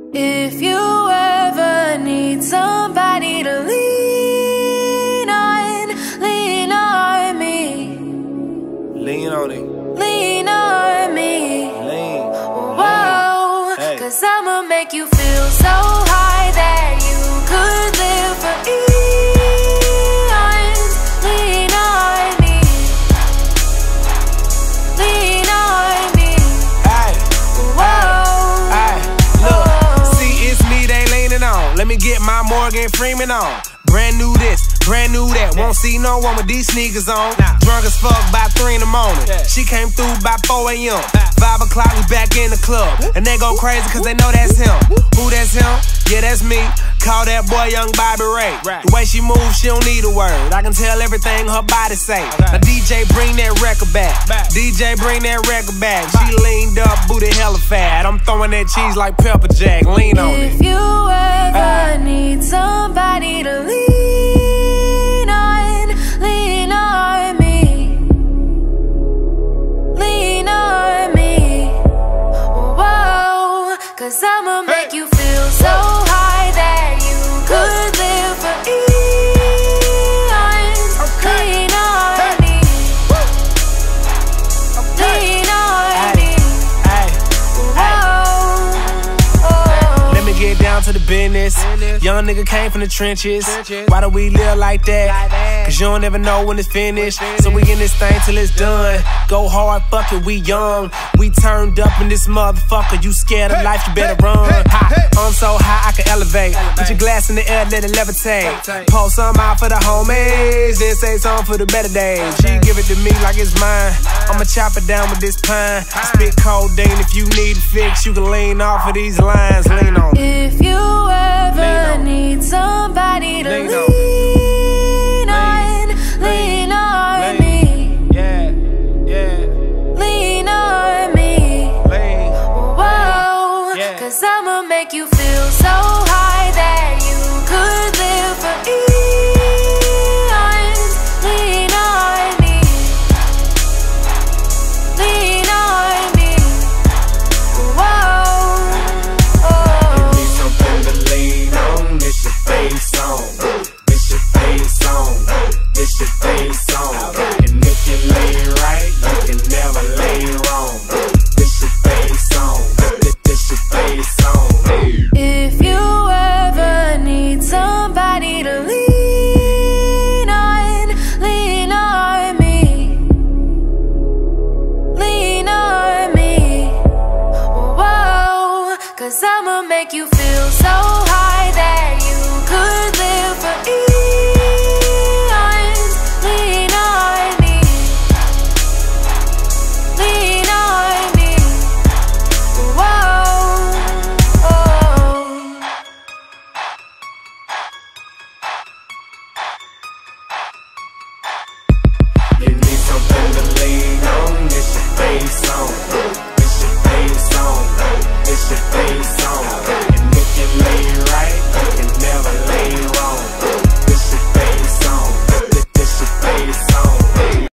If you ever need somebody to lean on me. Lean on it. Lean on me. Lean. Whoa, Hey. 'cause I'ma make you feel so high that you could live for eons. Lean on me. Lean on me. Hey. Whoa. Hey. Look, see, it's me they leaning on. Let me get my Morgan Freeman on. Brand new this, brand new that. Won't see no one with these sneakers on. Drunk as fuck by 3 in the morning. She came through by 4 a.m. 5 o'clock, we back in the club. And they go crazy cause they know that's him. Who that's him? Yeah, that's me. Call that boy Young Bobby Ray. The way she moves, she don't need a word. I can tell everything her body say. Now DJ, bring that record back. DJ, bring that record back. She leaned up, booty hella fat. I'm throwing that cheese like pepper jack. Lean on it. If you ever need somebody to lean on me. Lean on me. Whoa, 'cause I'ma make you feel so high that you could live for eons. Lean on me. Lean on me. Whoa. Let me get down to the business. Young nigga came from the trenches. Why do we live like that? Cause you don't ever know when it's finished. So we in this thing till it's done. Go hard, fuck it, we young. We turned up in this motherfucker. You scared of life, you better run. I'm so high I can elevate. Put your glass in the air, let it levitate. Pull some out for the homies, then say something for the better days. She give it to me like it's mine. I'ma chop it down with this pine. Spit codeine if you need a fix. You can lean off of these lines. Lean on it. If you ever need somebody to lean on me. Yeah, yeah. Lean on me. Lean. Whoa, Yeah. 'cause I'ma make you feel so high that you could live for eons. Lean on me. Lean on me. Whoa. Need something to lean on. It's your face song. It's your face song. It's your face song. And if you lay right, you can never lay wrong. It's your face song. It's your face song. If you ever need somebody to lean on me. Lean on me. Whoa, 'cause I'ma make you feel so